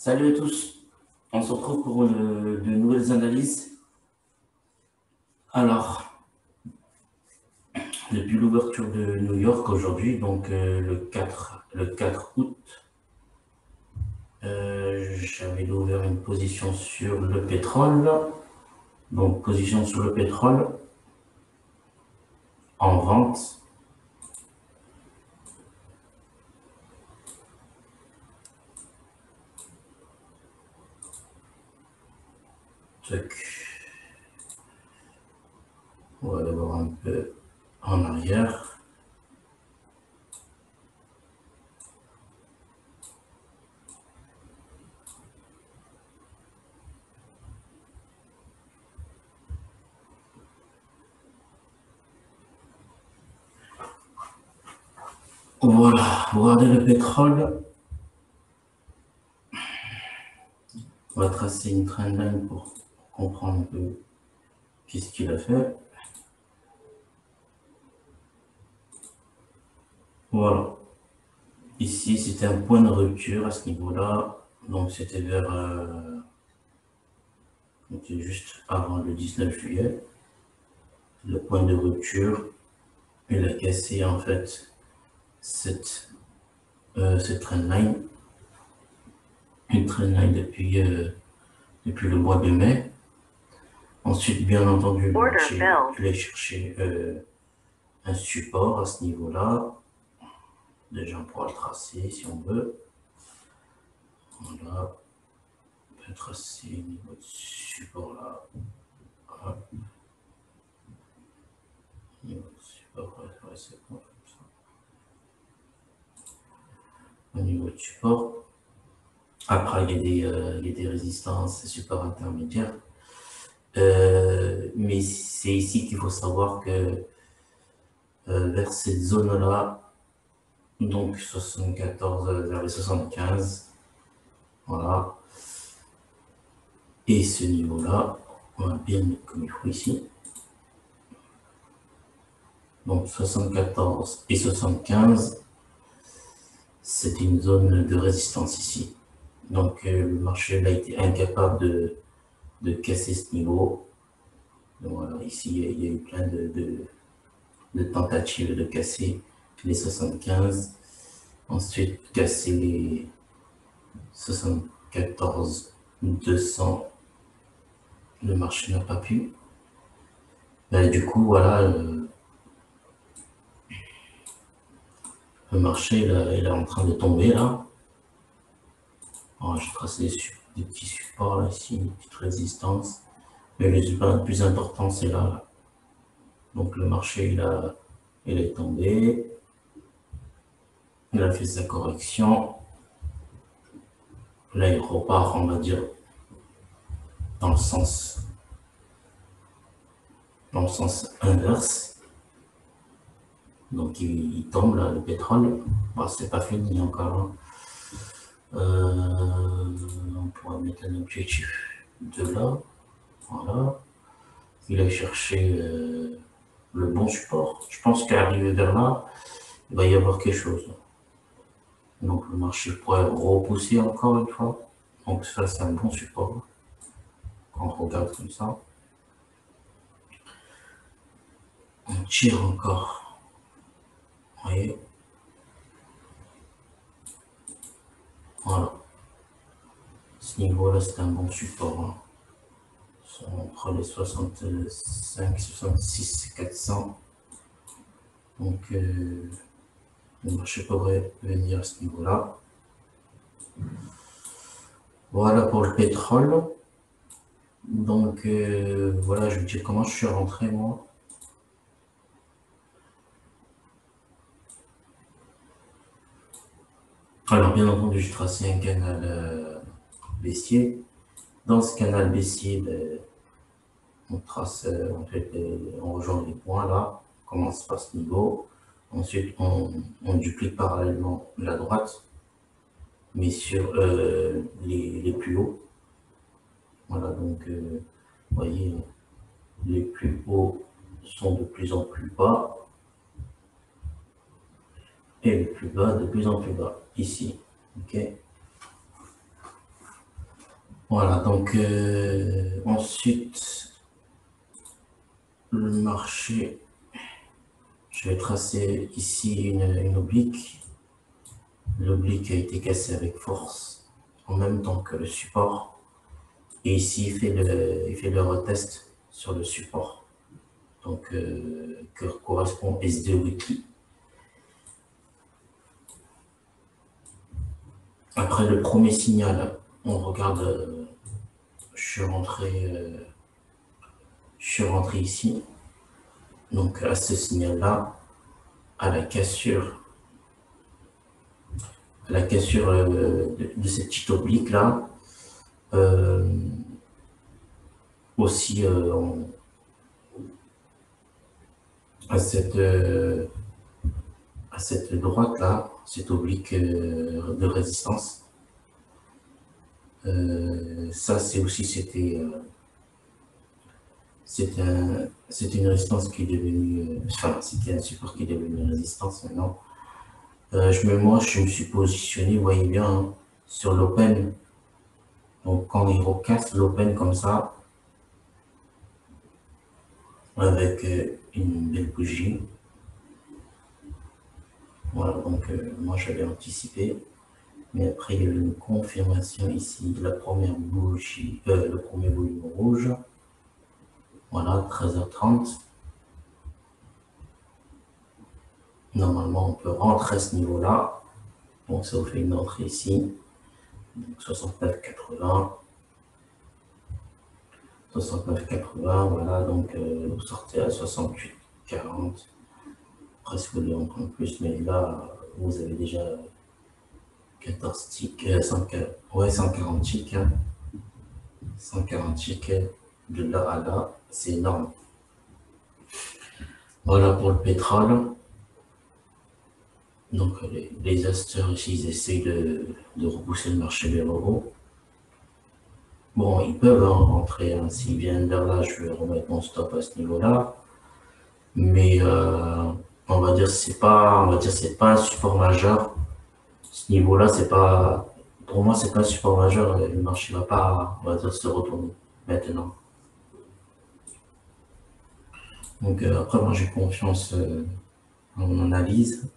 Salut à tous, on se retrouve pour de nouvelles analyses. Alors, depuis l'ouverture de New York aujourd'hui, donc le 4 août, j'avais ouvert une position sur le pétrole. Donc, position sur le pétrole en vente. On va d'abord un peu en arrière. Voilà, regardez le pétrole. On va tracer une trendline pour comprendre un peu qu'est-ce qu'il a fait. Voilà. Ici, c'était un point de rupture à ce niveau-là. Donc, c'était c'était juste avant le 19 juillet. Le point de rupture, il a cassé en fait cette trendline. Une trendline depuis le mois de mai. Ensuite, bien entendu, le marché il a cherché un support à ce niveau-là. Déjà, on pourra le tracer si on veut. Voilà. On peut tracer au niveau de support là. Voilà. Niveau de support, ouais, c'est bon, comme ça. Au niveau de support. Après, il y a des résistances et supports intermédiaires. Mais c'est ici qu'il faut savoir que vers cette zone-là, donc 74 vers les 75, voilà. Et ce niveau-là, on va bien le mettre comme il faut ici. Donc 74 et 75, c'est une zone de résistance ici. Donc le marché a été incapable de casser ce niveau. Donc voilà, ici il y a eu plein de tentatives de casser les 75, ensuite casser les 74 200, le marché n'a pas pu. Et du coup, voilà, le marché il est en train de tomber là. Je trace des petits supports là, ici, une petite résistance. Mais le support le plus important, c'est là. Donc le marché, il est tombé. Il a fait sa correction. Là, il repart, on va dire, dans le sens inverse. Donc il tombe là, le pétrole. Bon, c'est pas fini encore. On pourrait mettre un objectif de là. Voilà. Il a cherché le bon support. Je pense qu'arrivé vers là, il va y avoir quelque chose. Donc le marché pourrait repousser encore une fois. Donc ça, c'est un bon support. Quand on regarde comme ça. On tire encore. Vous voyez? Voilà. Ce niveau-là, c'est un bon support. Hein. Entre les 65, 66, 400. Donc, le marché pourrait venir à ce niveau-là. Voilà pour le pétrole. Donc, voilà, je vais vous dire comment je suis rentré, moi. Alors, bien entendu, j'ai tracé un canal baissier. Dans ce canal baissier, on trace, en fait, on rejoint les points là, on commence par ce niveau. Ensuite, on duplique parallèlement la droite, mais sur les plus hauts. Voilà, donc, vous voyez, les plus hauts sont de plus en plus bas. Et les plus bas de plus en plus bas, ici. Ok. Voilà, donc ensuite, le marché, je vais tracer ici une oblique. L'oblique a été cassé avec force, en même temps que le support. Et ici, il fait le retest sur le support. Donc, que correspond S2 weekly. Après le premier signal, on regarde, je suis rentré ici. Donc, à ce signal-là, à la cassure de cette petite oblique-là, euh, aussi à à cette droite-là, cette oblique de résistance. Ça, c'était une résistance qui est devenue, enfin, c'était un support qui est devenu une résistance maintenant. Moi, je me suis positionné, vous voyez bien, hein, sur l'open. Donc, quand il recasse l'open comme ça, avec une belle bougie. Voilà, donc moi, j'avais anticipé. Mais après, il y a eu une confirmation ici de la première bougie, le premier volume rouge. Voilà, 13h30. Normalement, on peut rentrer à ce niveau-là. Donc, ça vous fait une entrée ici. Donc, 69,80. 69,80, voilà. Donc, vous sortez à 68,40. Presque en plus, mais là, vous avez déjà 14 ticks, 140 ticks. Hein. 140 ticks de là à là, c'est énorme. Voilà pour le pétrole. Donc les acheteurs ici, ils essayent de repousser le marché vers le haut. Bon, ils peuvent rentrer, hein. S'ils viennent vers là, je vais remettre mon stop à ce niveau-là. Mais on va dire c'est pas un support majeur. Ce niveau-là, c'est pas, pour moi, c'est pas un support majeur. Le marché va pas, on va dire, se retourner maintenant. Donc après, moi, j'ai confiance en mon analyse.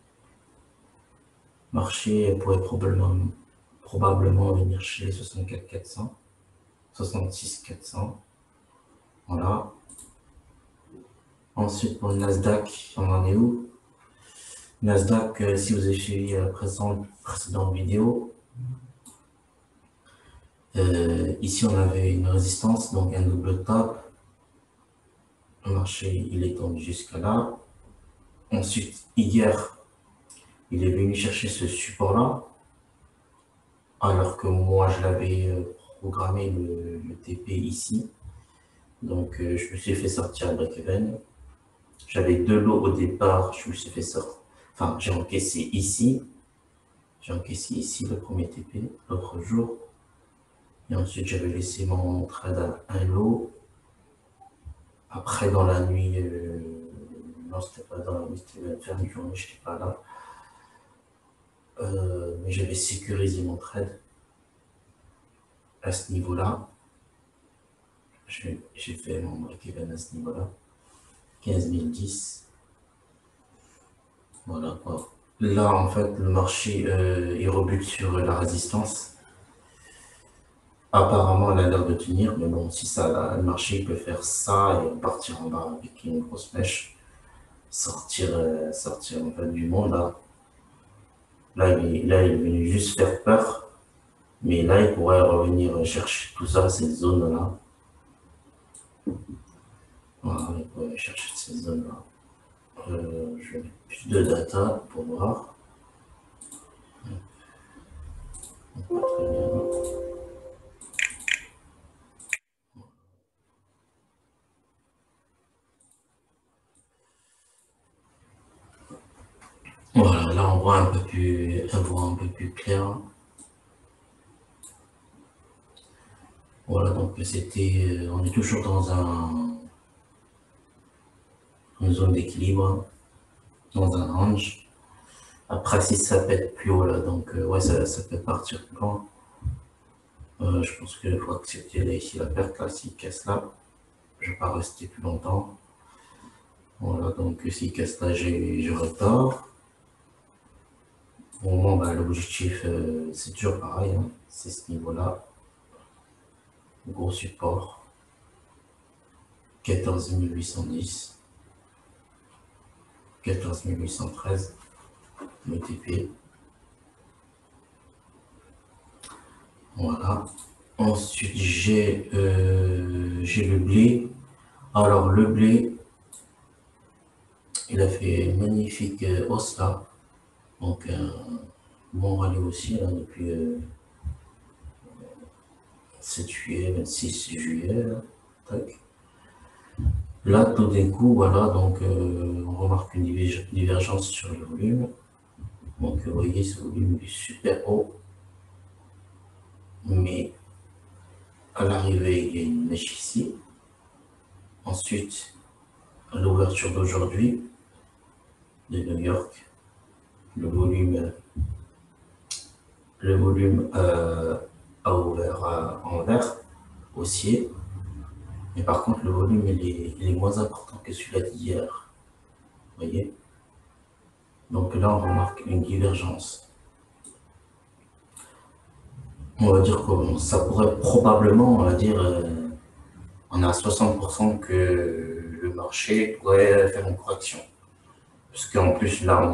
Le marché pourrait probablement venir chez les 64 400, 66 400. Voilà. Ensuite, pour le Nasdaq, on en est où? Nasdaq, si vous avez suivi la précédente vidéo, ici on avait une résistance, donc un double top. Le marché, il est tombé jusqu'à là. Ensuite, hier, il est venu chercher ce support-là, alors que moi, je l'avais programmé le TP ici. Donc, je me suis fait sortir à break-even. J'avais deux lots au départ, je me suis fait sortir. Enfin, j'ai encaissé ici. J'ai encaissé ici le premier TP l'autre jour. Et ensuite, j'avais laissé mon trade à un lot. Après, dans la nuit, non, c'était pas dans la nuit, c'était la fin de journée, je n'étais pas là. Mais j'avais sécurisé mon trade à ce niveau-là. J'ai fait mon break-even à ce niveau-là. 15 010. Voilà quoi. Là, en fait, le marché, il rebute sur la résistance. Apparemment, elle a l'air de tenir, mais bon, si ça, le marché peut faire ça et partir en bas avec une grosse mèche, sortir en fait du monde là. Là, il est venu juste faire peur, mais là, il pourrait revenir chercher tout ça, cette zone-là. Voilà, il pourrait chercher cette zone-là. Je vais mettre plus de data pour voir. Pas très bien. Voilà, là on voit un peu plus clair. Voilà, donc on est toujours dans une zone d'équilibre, dans un range. Après, si ça pète plus haut là, donc ouais, ça peut partir plus loin. Je pense qu'il faut accepter là, ici la perte, là, s'il casse là, je ne vais pas rester plus longtemps. Voilà, donc s'il casse là, j'ai retard. Au moment, bah, l'objectif, c'est toujours pareil, hein, c'est ce niveau-là, gros support, 14 810, 14 813, multiplié. Voilà. Ensuite, j'ai le blé. Alors, le blé, il a fait une magnifique hausse là. Donc, bon rallye aussi là, depuis 7 juillet, 26 juillet. Là. Tac. Là, tout d'un coup, voilà, donc on remarque une divergence sur le volume. Donc, vous voyez, ce volume est super haut. Mais à l'arrivée, il y a une mèche ici. Ensuite, à l'ouverture d'aujourd'hui de New York, le volume a ouvert en vert, haussier. Mais par contre, le volume il est moins important que celui-là d'hier. Vous voyez? Donc là, on remarque une divergence. On va dire que ça pourrait probablement, on va dire, on a 60% que le marché pourrait faire une correction. Parce qu'en plus, là,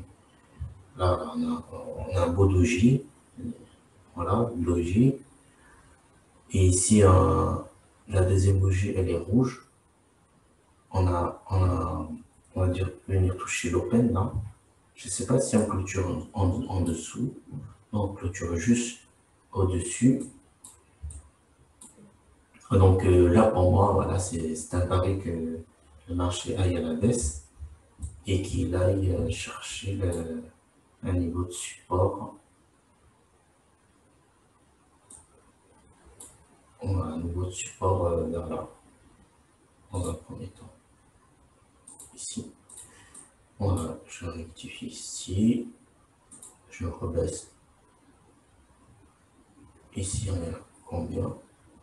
on a un beau doji. Voilà, doji. Et ici, la deuxième bougie, elle est rouge. On va dire, venir toucher l'open là. Je ne sais pas si on clôture en dessous. On clôture juste au-dessus. Donc là, pour moi, voilà, c'est un pari que le marché aille à la baisse et qu'il aille chercher un niveau de support. On a un niveau de support vers là, dans un premier temps. Ici. Voilà, je rectifie ici. Je rebaisse. Ici, on est à combien?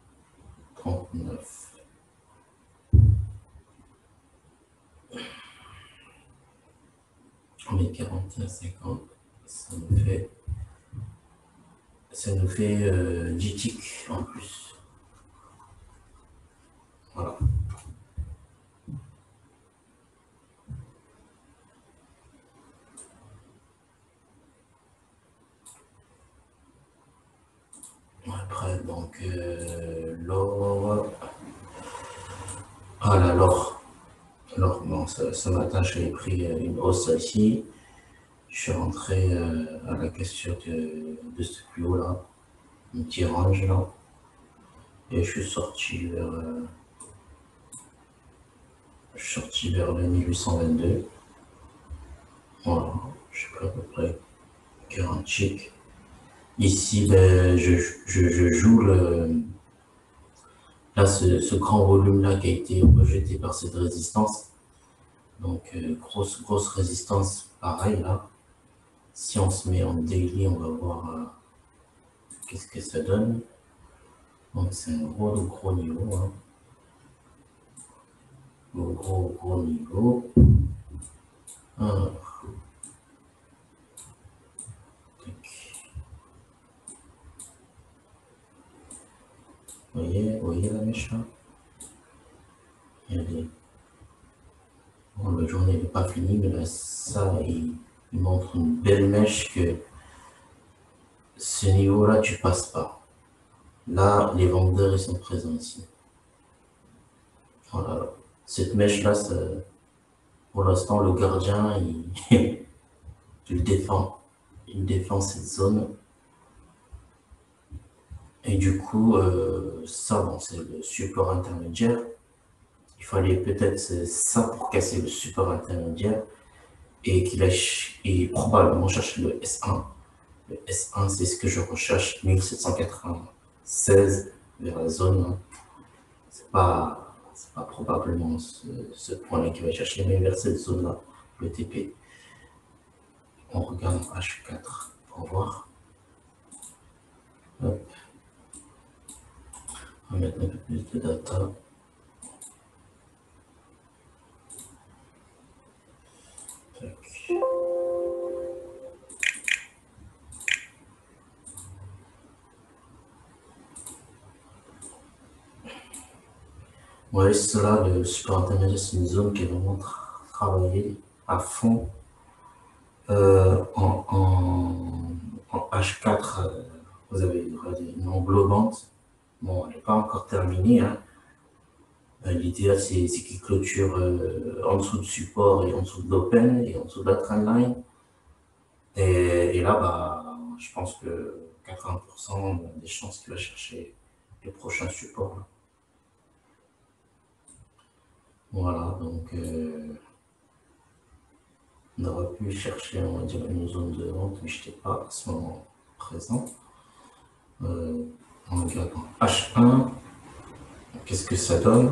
39. On est 41,50. Ça nous fait 10 ticks en plus. Voilà. Après, donc, l'or. Ah là, l'or. L'or, bon, ce matin, j'ai pris une hausse ici. Je suis rentré à la cassure de ce plus haut là, un petit range là. Et je suis sorti vers le 1822. Voilà, je suis pris à peu près 40 chics. Ici, ben, je joue là, ce grand volume-là qui a été rejeté par cette résistance. Donc, grosse résistance, pareil là. Si on se met en daily, on va voir qu'est-ce que ça donne. Donc, c'est un gros niveau. Hein. Gros niveau. Alors, vous voyez la mèche là? Bon, la journée n'est pas finie, mais là, ça, il montre une belle mèche que ce niveau-là, tu passes pas. Là, les vendeurs, ils sont présents ici. Voilà. Cette mèche-là, pour l'instant, le gardien, il défend. Il défend cette zone. Et du coup, ça, bon, c'est le support intermédiaire. Il fallait peut-être ça pour casser le support intermédiaire et qu'il aille probablement chercher le S1. Le S1, c'est ce que je recherche, 1796 vers la zone. Hein. C'est pas probablement ce point-là qu'il va chercher, mais vers cette zone-là, le TP. On regarde en H4 pour voir. Hop. On va mettre un peu plus de data. Tac. Ouais, cela, le support intermédiaire, c'est une zone qui est vraiment travaillée à fond en H4. Vous avez une englobante. Bon, elle n'est pas encore terminée, hein. L'idéal, c'est qu'il clôture en dessous de support et en dessous de l'open et en dessous de la trendline. Et là, bah, je pense que 80% des chances qu'il va chercher le prochain support. Là. Voilà, donc on aurait pu chercher, on va dire, une zone de vente, mais je n'étais pas à ce moment présent. On regarde en H1, qu'est-ce que ça donne?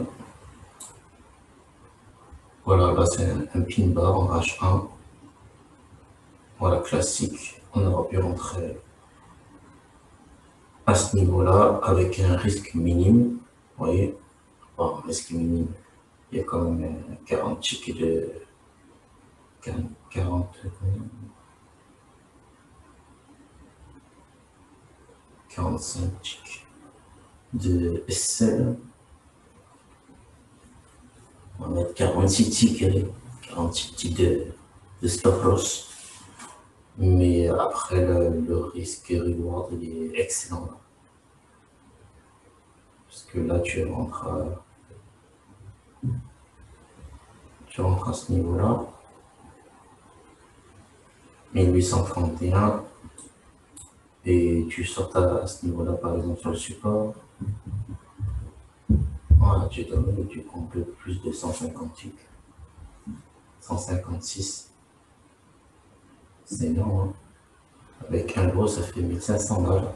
Voilà, là c'est un pin bar en H1. Voilà, classique. On aurait pu rentrer à ce niveau-là avec un risque minime. Vous voyez, bon, risque minime, il y a quand même 40 tickets de 40, 45 tickets de SL. On va mettre 46 tickets, 46 tickets de stop loss. Mais après, le risque reward il est excellent. Parce que là, tu rentres à ce niveau-là. 1831. Et tu sortes à ce niveau-là, par exemple, sur le support. Voilà, tu prends un peu plus de 150 ticks. 156. C'est énorme. Hein. Avec un gros, ça fait 1500 balles.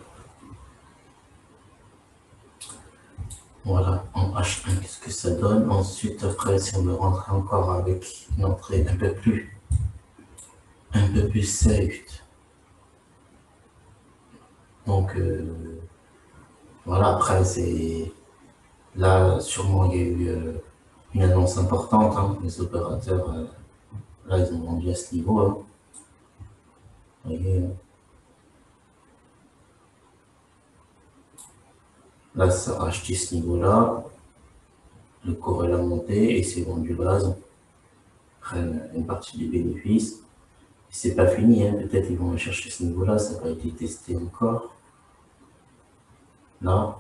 Voilà, en H1, qu'est-ce que ça donne? Ensuite, après, si on veut rentrer encore avec une entrée un peu plus safe. Donc, voilà, après, c'est... Là, sûrement, il y a eu une annonce importante. Hein. Les opérateurs, là, ils ont vendu à ce niveau. Hein. Vous voyez, là, ça a acheté ce niveau-là. Le cours est monté et c'est vendu base. Prennent une partie du bénéfice. C'est pas fini, hein. Peut-être ils vont chercher ce niveau-là, ça n'a pas été testé encore. Là.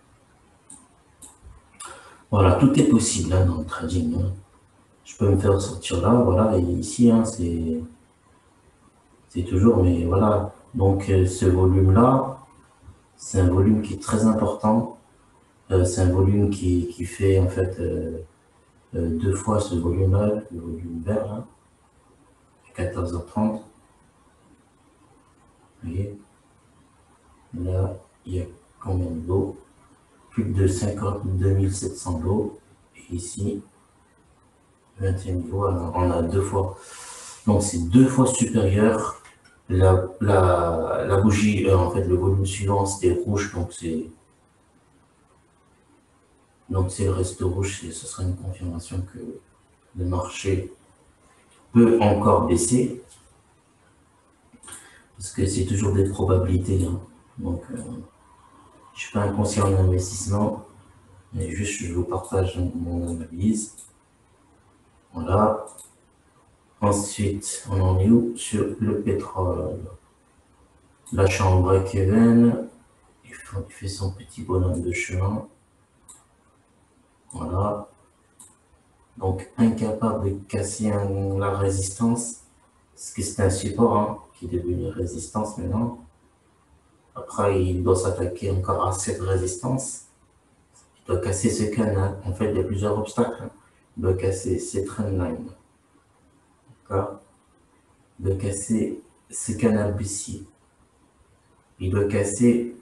Voilà, tout est possible hein, dans le trading. Hein. Je peux me faire sortir là, voilà, et ici, hein, c'est toujours, mais voilà. Donc ce volume-là, c'est un volume qui est très important. C'est un volume qui fait en fait 2 fois ce volume-là, le volume vert, là, 14h30. Vous voyez, là, il y a combien d'eau? Plus de 52 700 d'eau. Et ici, 21 niveaux, on a 2 fois. Donc, c'est 2 fois supérieur. La bougie, en fait, le volume suivant, c'était rouge. Donc, c'est le reste rouge. Ce sera une confirmation que le marché peut encore baisser. Parce que c'est toujours des probabilités. Hein. Donc, je ne suis pas inconscient en investissement. Mais juste, je vous partage mon analyse. Voilà. Ensuite, on en est où? Sur le pétrole. L'achat en break-even. Il fait son petit bonhomme de chemin. Voilà. Donc, incapable de casser la résistance. Parce que c'est un support hein, qui est devenu résistance maintenant. Après, il doit s'attaquer encore à cette résistance. Il doit casser ce canal. En fait, il y a plusieurs obstacles. Il doit casser ces trendlines. D'accord? Il doit casser ce canal baissier. Il doit casser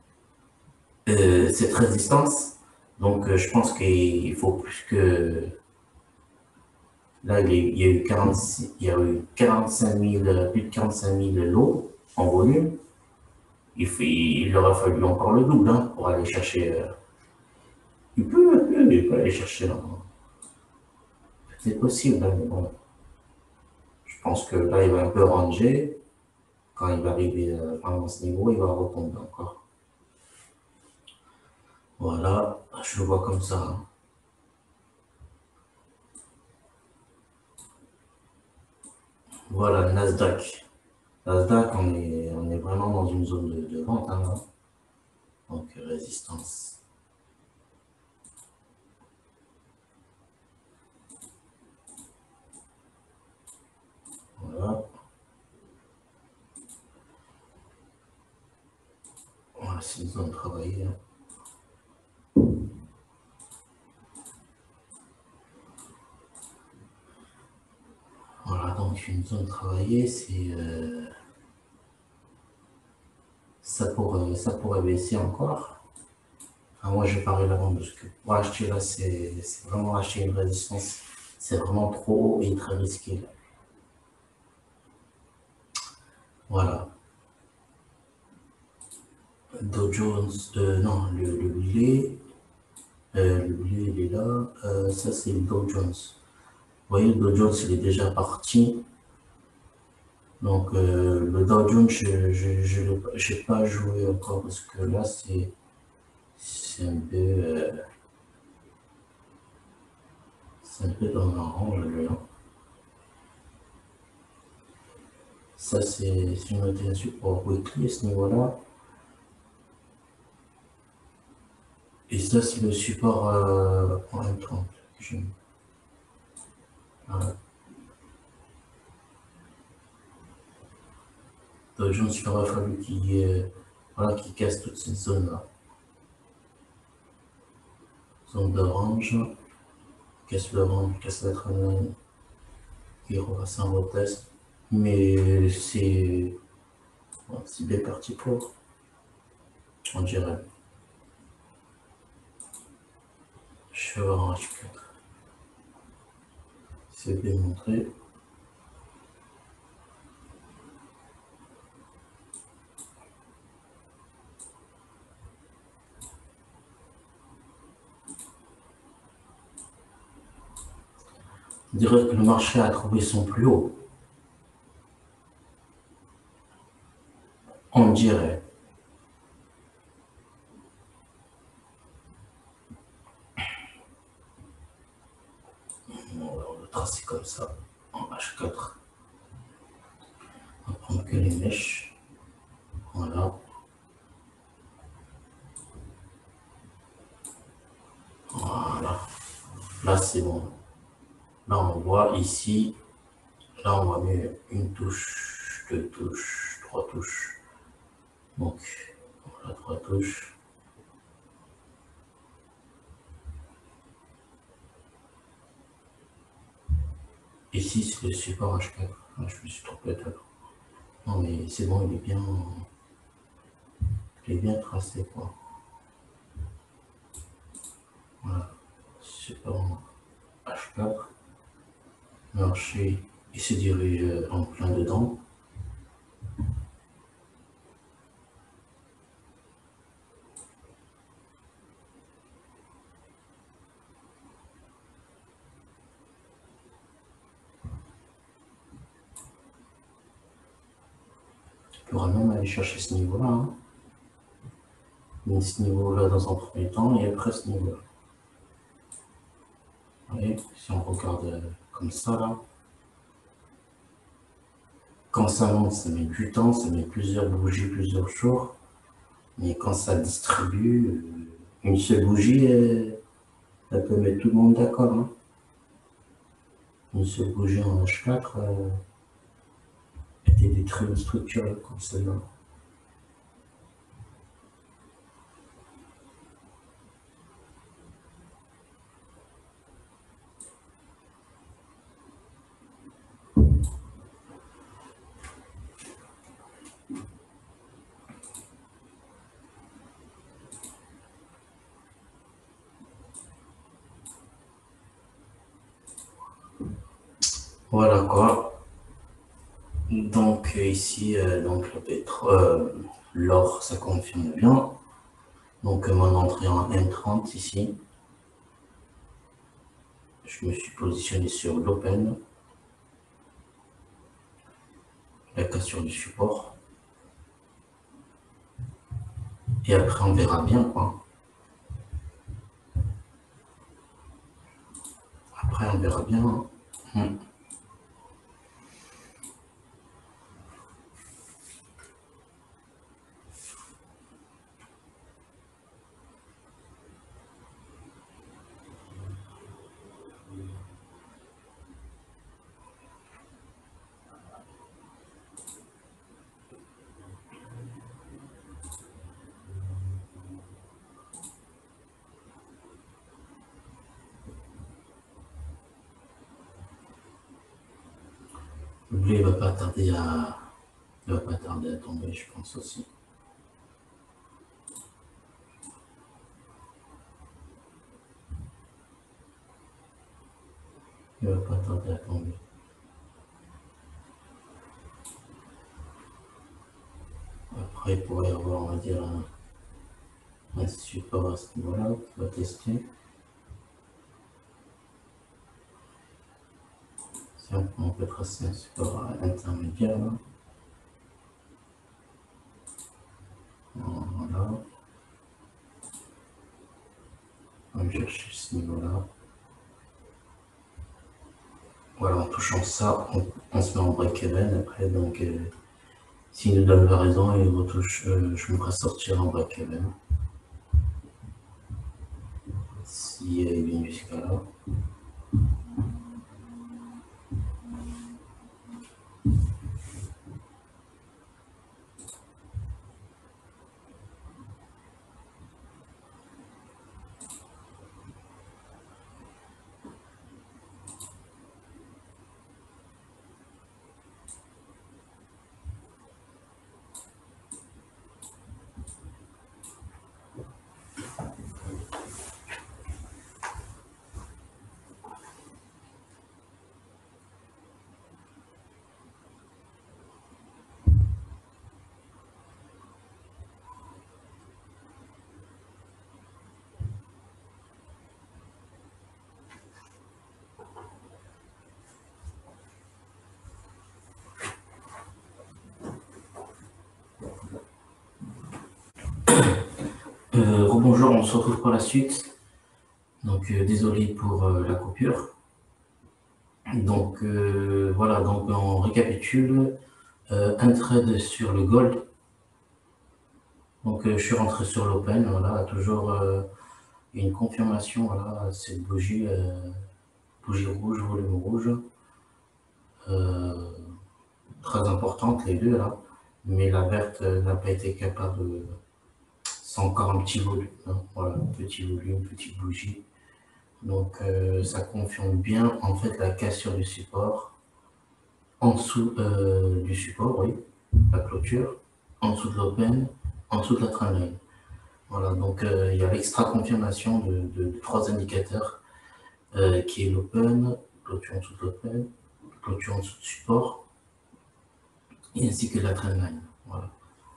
cette résistance. Donc, je pense qu'il faut plus que... Là, il y a eu 45 000, plus de 45 000 lots en volume. Il aurait fallu encore le double hein, pour aller chercher il peut aller chercher là. C'est possible, hein, mais bon. Je pense que là, il va un peu ranger. Quand il va arriver à ce niveau, il va retomber encore. Voilà, je le vois comme ça, hein. Voilà, le Nasdaq. Nasdaq, on est vraiment dans une zone de vente, hein, là. Donc, résistance. Voilà. Voilà, c'est une zone travaillée, hein. Voilà, donc une zone travaillée, c'est ça pourrait baisser encore. Enfin, moi, je parie la vente parce que pour acheter là, c'est vraiment acheter une résistance. C'est vraiment trop haut et très risqué, là. Voilà. Dow Jones, non, le blé, il est là. Ça, c'est le Dow Jones. Vous voyez, le Dow Jones, il est déjà parti. Donc, le Dow Jones, je n'ai pas joué encore parce que là, c'est un peu dans l'orange, là. Ça, c'est une noté un support weekly à ce niveau-là. Et ça, c'est le support en M30 que j'ai mis. Voilà. Dow Jones, il aurait fallu qu'il casse toute cette zone-là. Zone d'orange, casse l'orange, casse la trame, il repasse en retest. Mais c'est bien parti pour, on dirait. Je vais voir un H4. C'est bien montré. On dirait que le marché a trouvé son plus haut. On dirait. On va le tracer comme ça, en H4. On va prendre que les mèches. Voilà. Voilà. Là, c'est bon. Là, on voit ici. Là, on voit mieux une touche, deux touches, trois touches. Donc, voilà, trois touches. Ici, c'est le support H4. Ah, je me suis trompé tout à l'heure. Non, mais c'est bon, il est bien tracé, quoi. Voilà. Support H4. Marché, il se dirige en plein dedans. Il pourra même aller chercher ce niveau-là, hein. Mais ce niveau-là dans un premier temps et après ce niveau-là. Vous voyez, si on regarde comme ça, là, quand ça monte, ça met du temps, ça met plusieurs bougies, plusieurs jours. Mais quand ça distribue, une seule bougie, elle peut mettre tout le monde d'accord, hein. Une seule bougie en H4 était détruite structurelle comme celle-là. Voilà quoi. Donc ici, donc le pétrole, l'or, ça confirme bien. Donc mon entrée en M30 ici. je me suis positionné sur l'open, la cassure du support. Et après, on verra bien, quoi. Après, on verra bien. Le blé va pas tarder à tomber, je pense aussi. Il va pas tarder à tomber. Après, il pourrait y avoir, on va dire, un support à ce niveau-là qui va tester. Si on peut tracer un support intermédiaire, là. Voilà. On va chercher ce niveau-là. Voilà, en touchant ça, on se met en break-even. Après, donc, s'il nous donne la raison, il retouche, je me ferai sortir en break-even. Si il vient jusqu'à là. Rebonjour, on se retrouve pour la suite. Donc, désolé pour la coupure. Donc, voilà, donc on récapitule. Un trade sur le gold. Donc, je suis rentré sur l'open, voilà, toujours une confirmation, voilà, cette bougie, bougie rouge, volume rouge. Très importante, les deux, là. Mais la verte n'a pas été capable de... C'est encore un petit volume, hein, voilà, petit volume, petite bougie. Donc, ça confirme bien, en fait, la cassure du support. En dessous du support, oui, la clôture, en dessous de l'open, en dessous de la trendline. Voilà, donc il y a l'extra confirmation de trois indicateurs qui est l'open, clôture en dessous de l'open, clôture en dessous du support, et ainsi que la trendline. Voilà.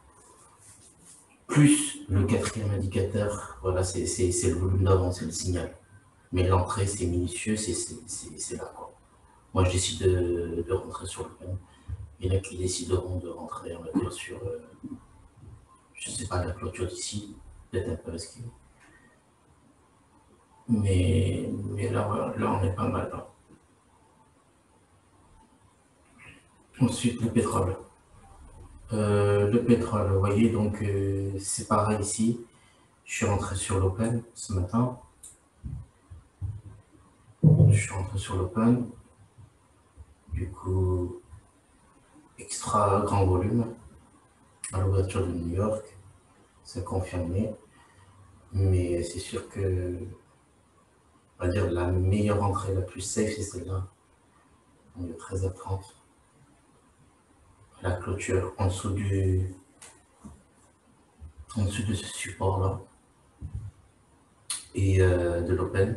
Plus le quatrième indicateur, voilà, c'est le volume d'avant, c'est le signal. Mais l'entrée, c'est minutieux, c'est là, quoi. Moi, je décide de rentrer sur l'open. Il y en a qui décideront de rentrer, on va dire, sur, je ne sais pas, la clôture d'ici, peut-être un peu risqué. Mais là, on est pas mal. Là. Ensuite, le pétrole. Le pétrole, vous voyez, donc c'est pareil ici. Je suis rentré sur l'open ce matin. Je suis rentré sur l'open. Du coup, extra grand volume à l'ouverture de New York. C'est confirmé. Mais c'est sûr que, on va dire, la meilleure entrée, la plus safe, c'est celle-là. On est 13h30. La clôture en dessous de ce support-là. Et de l'open.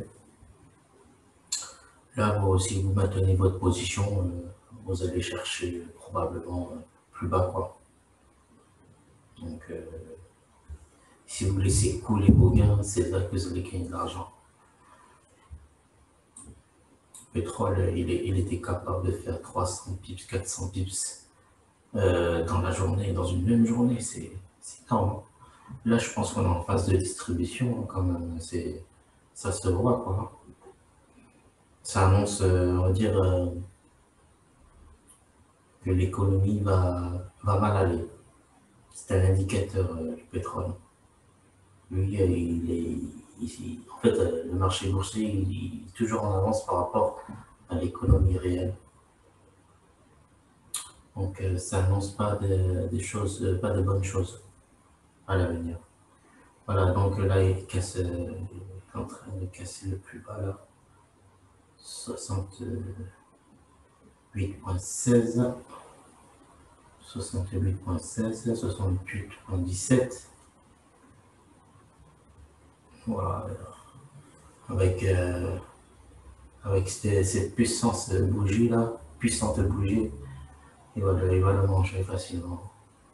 Là, vous aussi, vous maintenez votre position, vous allez chercher probablement plus bas, quoi. Donc, si vous laissez couler vos gains, c'est là que vous allez gagner de l'argent. pétrole, il était capable de faire 300 pips, 400 pips dans la journée, dans une même journée. C'est énorme. Là, je pense qu'on est en phase de distribution, quand même. Ça se voit, quoi. Ça annonce, on va dire, que l'économie va mal aller. C'est un indicateur, du pétrole. Lui, en fait, le marché boursier, il est toujours en avance par rapport à l'économie réelle. Donc, ça n'annonce pas des choses, pas de bonnes choses à l'avenir. Voilà, donc là, il est en train de casser le plus bas, là. 68,16, 68,16, 68,17. Voilà, avec cette puissance de bougie là, puissante bougie, il va le manger facilement.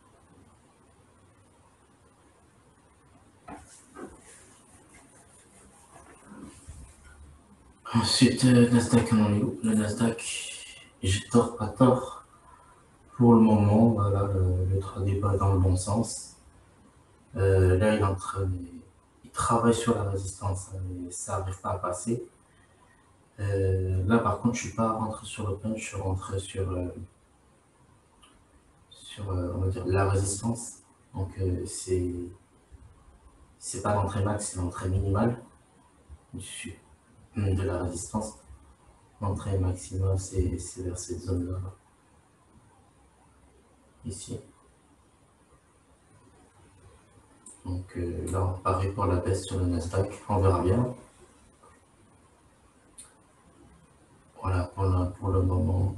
Ensuite, Nasdaq, on en est où? Le Nasdaq, j'ai tort, pas tort. Pour le moment, voilà, le trade va dans le bon sens. Là, il travaille sur la résistance, hein, mais ça n'arrive pas à passer. Là, par contre, je ne suis pas rentré sur le punch, je suis rentré sur on va dire, la résistance. Donc, c'est pas l'entrée max, c'est l'entrée minimale de la résistance. L'entrée maximale, c'est vers cette zone-là, ici. Donc là, on parie pour la baisse sur le Nasdaq, on verra bien. Voilà, pour le moment.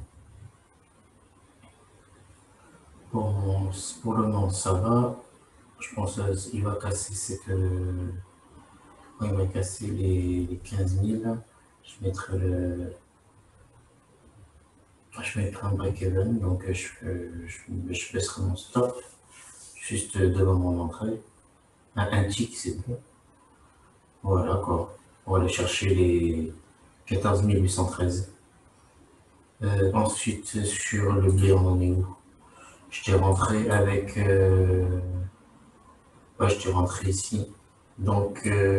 Pour le moment, ça va. Je pense qu'il va casser il va casser les 15 000. Je mettrai un break-even, donc je baisserai mon stop juste devant mon entrée. Un tick, c'est bon. Voilà quoi. On va aller chercher les 14 813. Ensuite, sur le blé, on en est où? J'étais rentré avec. Ouais, j'étais rentré ici. Donc.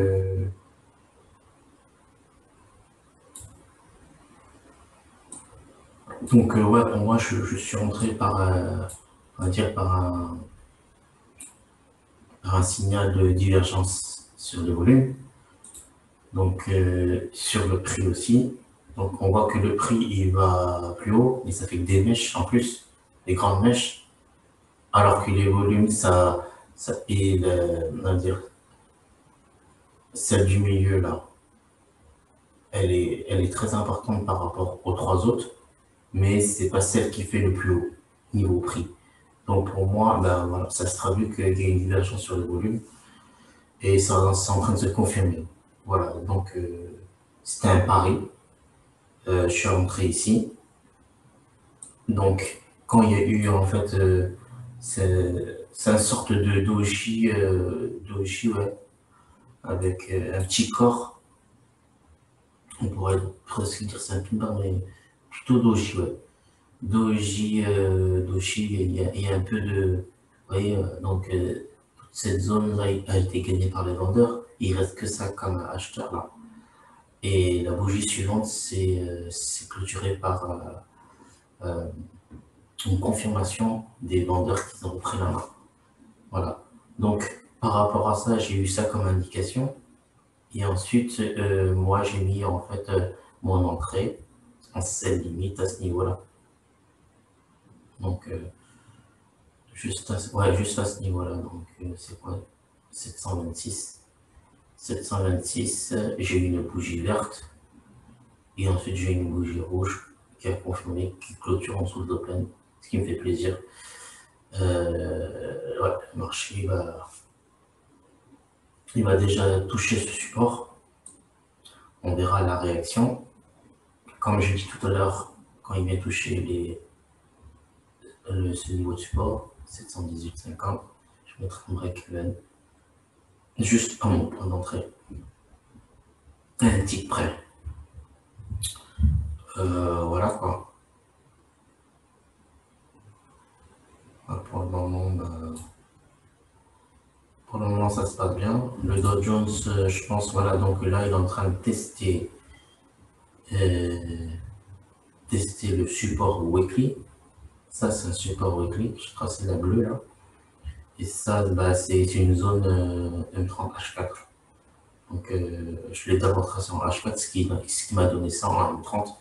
Ouais, pour moi, je suis rentré on va dire, par un signal de divergence sur le volume. Donc, sur le prix aussi. Donc, on voit que le prix, il va plus haut, mais ça fait que des mèches en plus, des grandes mèches. Alors que les volumes, on va dire, celle du milieu, là, elle est très importante par rapport aux trois autres, mais c'est pas celle qui fait le plus haut niveau prix. Donc, pour moi, ben, voilà, ça se traduit qu'il y a une divergence sur le volume et ça, c'est en train de se confirmer. Voilà, donc, c'était un pari. Je suis rentré ici. Donc, quand il y a eu, en fait, c'est une sorte de doji, ouais, avec un petit corps. On pourrait presque dire c'est un pinbar, mais plutôt doji, ouais. Doji, il y a un peu de. Vous voyez, donc, toute cette zone-là a été gagnée par les vendeurs. Il reste que ça comme acheteur, là. Et la bougie suivante, c'est clôturé par une confirmation des vendeurs qui ont repris la main. Voilà. Donc, par rapport à ça, j'ai eu ça comme indication. Et ensuite, moi, j'ai mis en fait mon entrée en celle limite à ce niveau-là. Donc, juste à ce niveau-là. Donc, c'est quoi? 726. 726, j'ai eu une bougie verte. Et ensuite, j'ai eu une bougie rouge qui a confirmé, qui clôture en dessous de l'open, ce qui me fait plaisir. Ouais, le marché il va déjà toucher ce support. On verra la réaction. Comme je dit tout à l'heure, quand il vient toucher ce niveau de support, 718,50, je mettrai un break-even juste à mon point d'entrée. Un tick près. Voilà quoi. Pour le moment, ça se passe bien. Le Dow Jones, je pense, voilà, donc là, il est en train de euh, tester le support weekly. Ça, c'est un support weekly. Je tracé la bleue là. Et ça, c'est une zone M30 H4. Donc, je l'ai d'abord tracé en H4, ce qui m'a donné ça en M30.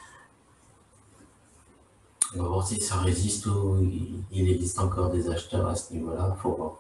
On va voir si ça résiste ou il existe encore des acheteurs à ce niveau-là. Faut voir.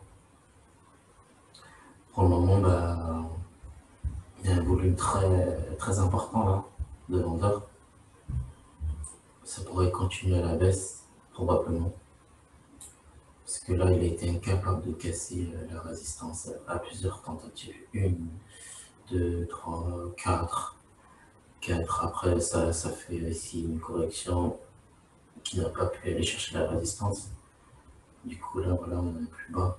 Pour le moment, il y a un volume très important là, de vendeurs. Ça pourrait continuer à la baisse, probablement. Parce que là, il a été incapable de casser la résistance à plusieurs tentatives. Une, deux, trois, quatre. Après, ça fait ici une correction qui n'a pas pu aller chercher la résistance. Du coup, là, voilà, on est plus bas.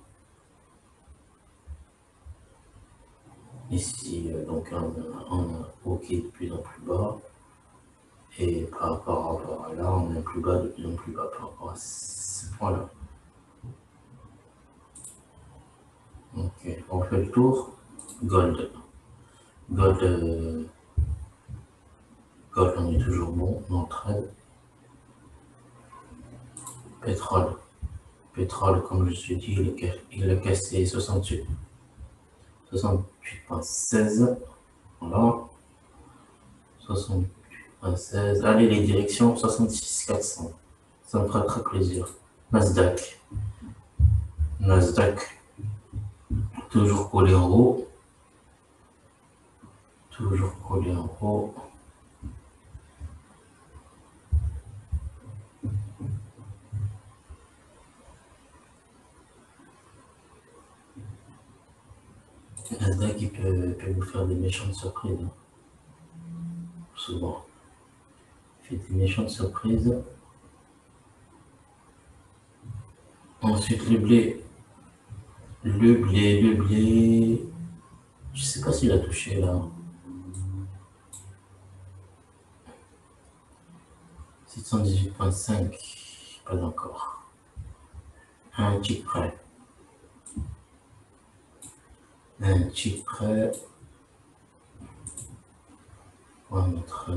Ici, donc, on a haut qui est de plus en plus bas. Et par rapport à là, on est plus bas, de plus en plus bas par rapport à ce point-là. Ok, on fait le tour. Gold. Gold, on est toujours bon dans le trade. Pétrole. Pétrole, comme je suis dit, il a cassé 68,16. Voilà. 68,16. Allez, les directions, 66,400. Ça me fera très plaisir. Nasdaq. Nasdaq, toujours collé en haut. Toujours collé en haut. Nasdaq, il peut vous faire des méchantes surprises. Hein. Souvent. Il fait des méchantes surprises. Ensuite, le blé. Le blé. Je sais pas s'il a touché là. 718,5. Pas encore. Un petit prêt. Un petit prêt. On va mettre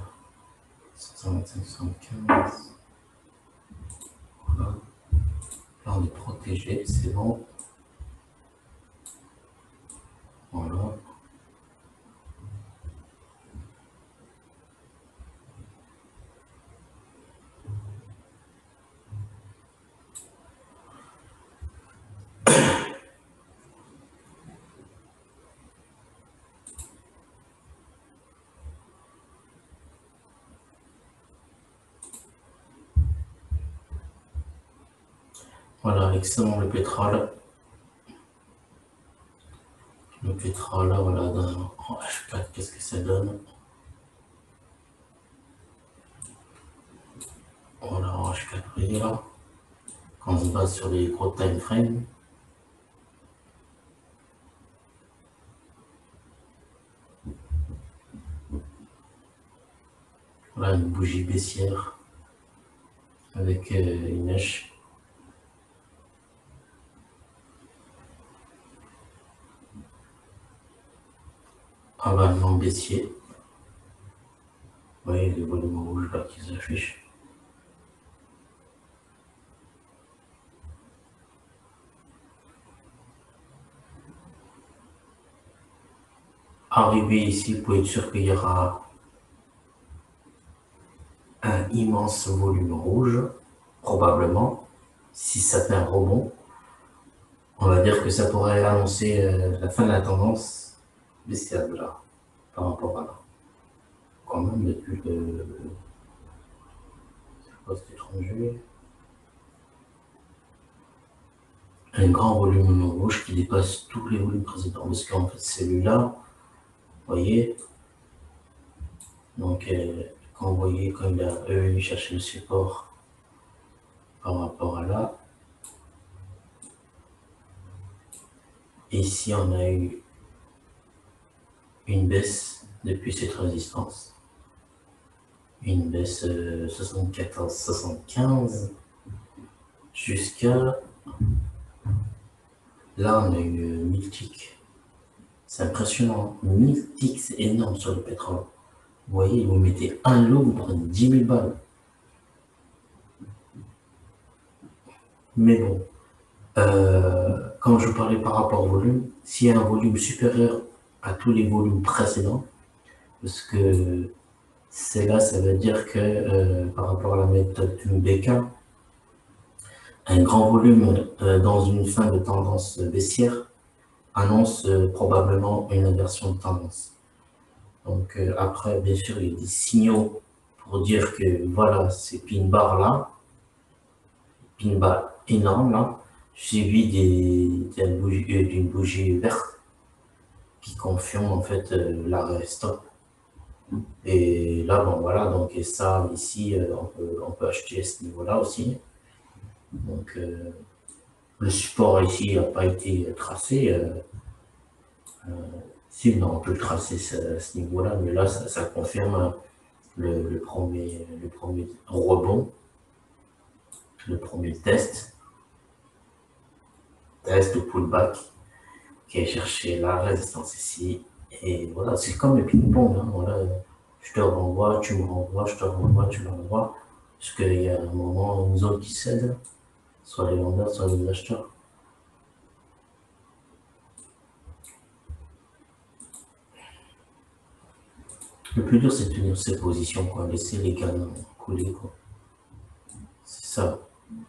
725,75. Voilà. Là, on est protégé, c'est bon. Voilà. Voilà, excellent le pétrole. Le pétrole, là, voilà, en H4, qu'est-ce que ça donne? Voilà, en H4, vous voyez là. Quand on se base sur les gros time frames. Voilà, une bougie baissière avec une mèche. Avalement baissier. Vous voyez les volumes rouges là qui s'affichent. Arrivé ici, vous pouvez être sûr qu'il y aura un immense volume rouge, probablement, si ça fait un rebond. On va dire que ça pourrait annoncer la fin de la tendance baissière là, par rapport à là. Quand même, depuis le c'était 30 juillet. Un grand volume rouge qui dépasse tous les volumes précédents. Parce qu'en fait, celui-là, vous voyez, donc quand vous voyez, quand il a venu chercher le support par rapport à là, ici on a eu une baisse depuis cette résistance. une baisse 74,75 jusqu'à là, on a eu 1000 ticks. C'est impressionnant. 1000 ticks, c'est énorme sur le pétrole. Vous voyez, vous mettez un lot, vous prenez 10 000 balles. Mais bon, quand je parlais par rapport au volume, s'il y a un volume supérieur à tous les volumes précédents, parce que c'est là, ça veut dire que par rapport à la méthode du BK, un grand volume dans une fin de tendance baissière annonce probablement une inversion de tendance. Donc après, bien sûr, il y a des signaux pour dire que voilà, c'est pin bar là, pin bar énorme là, suivi d'une bougie verte qui confirme en fait l'arrêt stop. Et là, bon voilà, donc et ça ici, on peut acheter à ce niveau-là aussi. Donc le support ici n'a pas été tracé. Si, non, on peut le tracer à ce niveau-là, mais là, ça confirme le premier rebond, le premier test ou pullback, qui a cherché la résistance ici. Et voilà, c'est comme le ping-pong. Hein, voilà, je te renvoie, tu me renvoies, je te renvoie, tu me renvoies. Parce qu'il y a un moment, une zone qui cède, soit les vendeurs, soit les acheteurs. Le plus dur, c'est de tenir ses positions, quoi, laisser les canons couler, quoi. C'est ça.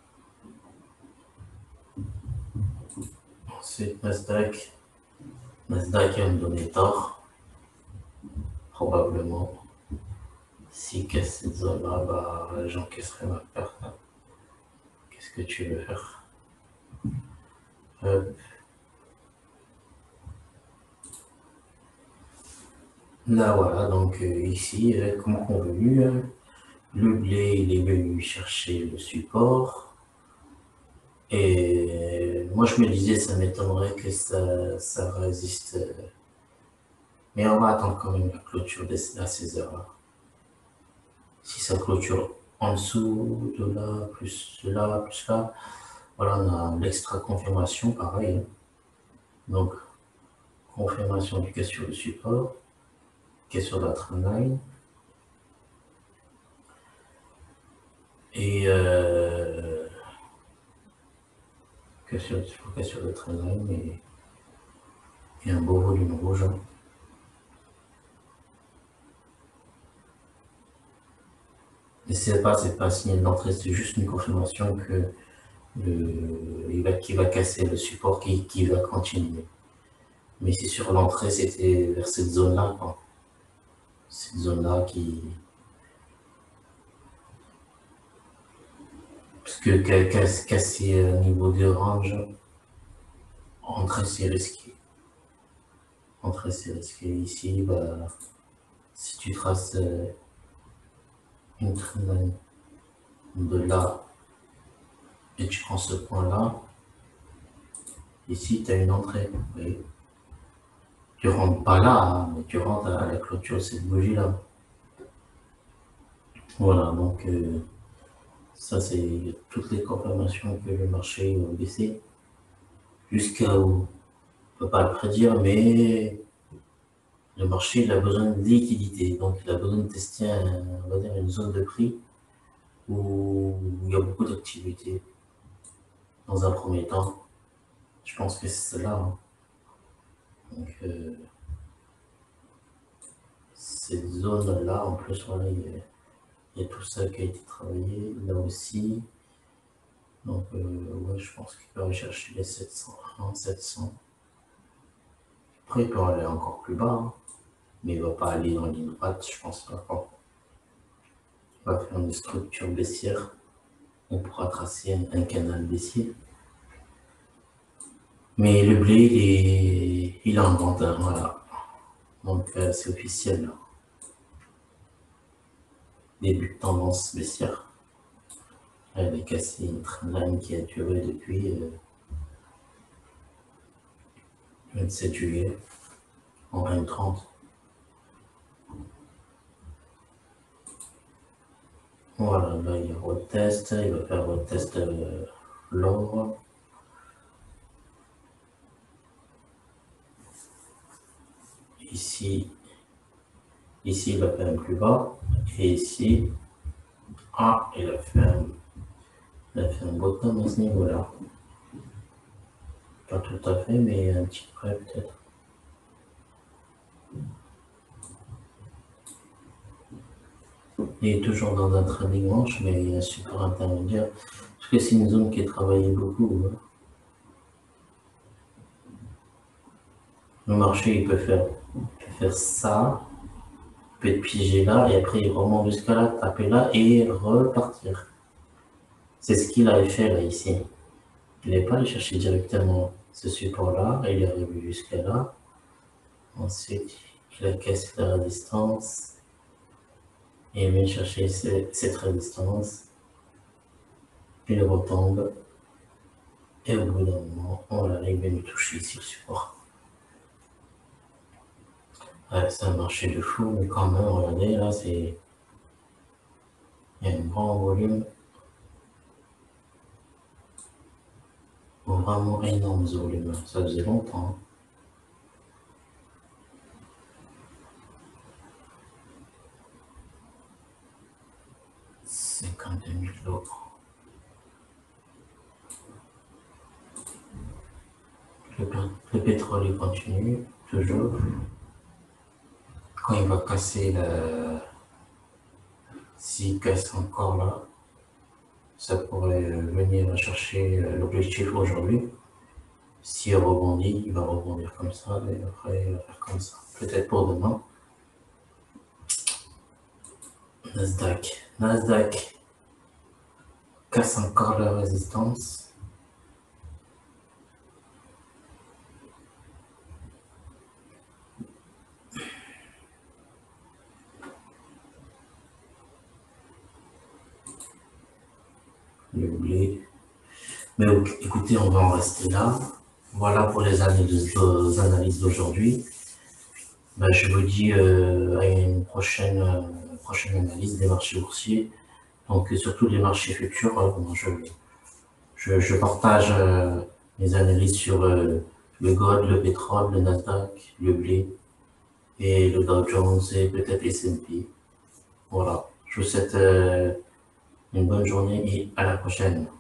Ensuite, Nasdaq. Nasdaq va me donner tort, probablement. Si casse cette zone-là, bah, j'encaisserai ma perte. Hein. Qu'est-ce que tu veux faire? Là, voilà, donc ici, comme convenu, le blé, il est venu chercher le support. Et moi, je me disais, ça m'étonnerait que ça résiste. Mais on va attendre quand même la clôture à ces heures-là. Si ça clôture en dessous de là, plus là, plus là, voilà, on a l'extra confirmation, pareil. Hein. Donc, confirmation du cas sur le support, cas sur la trendline. Et cas sur le trendline et un beau volume rouge. Hein. Et c'est pas un signal d'entrée, c'est juste une confirmation que qui va casser le support qui va continuer. Mais c'est sur l'entrée, c'était vers cette zone-là, quoi. Cette zone-là qui. Parce que casser un niveau de range, entrer c'est risqué. Entrer c'est risqué. Ici, bah, si tu traces une trendline de là et tu prends ce point-là, ici tu as une entrée. Oui. Tu rentres pas là, hein, mais tu rentres à la clôture de cette bougie-là. Voilà, donc ça c'est toutes les confirmations que le marché va baisser jusqu'à où on ne peut pas le prédire, mais le marché il a besoin de liquidité, donc il a besoin de tester on va dire une zone de prix où il y a beaucoup d'activité. Dans un premier temps, je pense que c'est cela. Hein. Donc cette zone-là, en plus, voilà, il y a tout ça qui a été travaillé là aussi. Donc, ouais, je pense qu'il peut aller chercher les 700, 700. Après, il peut aller encore plus bas, hein, mais il ne va pas aller dans ligne droite, je pense pas. Il va faire une structure baissière. On pourra tracer un canal baissier. Mais le blé, il est en vente, hein, voilà. Donc, c'est officiel. Là. Début de tendance baissière. Elle a cassé une trendline qui a duré depuis 27 juillet en 1,30. Voilà, là il y a retest, il va faire retest l'or. Ici, il a fait un plus bas, et ici, il a fait un bottom à ce niveau-là. Pas tout à fait, mais un petit peu peut-être. Il est toujours dans un trading manche, mais il y a un support intermédiaire. Parce que c'est une zone qui est travaillée beaucoup. Hein. Le marché, il peut faire ça, il peut être piégé là, et après il remonte jusqu'à là, taper là, et repartir. C'est ce qu'il avait fait là, ici. Il n'est pas allé chercher directement ce support-là, il est arrivé jusqu'à là. Ensuite, il a cassé la résistance. Et il vient chercher cette résistance. Il retombe. Et au bout d'un moment, on arrive à nous toucher ici le support. Ouais, c'est un marché de fou, mais quand même, regardez, là, il y a un grand volume. Vraiment énorme ce volume. Ça faisait longtemps. 52 000 lots. Le pétrole, il continue, toujours. Quand il va casser s'il casse encore là, ça pourrait venir chercher l'objectif aujourd'hui. S'il rebondit, il va rebondir comme ça, et après il va faire comme ça. Peut-être pour demain. Nasdaq casse encore la résistance. Le blé. Mais écoutez, on va en rester là. Voilà pour les analyses d'aujourd'hui. Ben, je vous dis à une prochaine analyse des marchés boursiers. Donc surtout les marchés futurs. Je partage mes analyses sur le gold, le pétrole, le Nasdaq, le blé et le Dow Jones et peut-être les S&P. Voilà. Je vous souhaite une bonne journée et à la prochaine.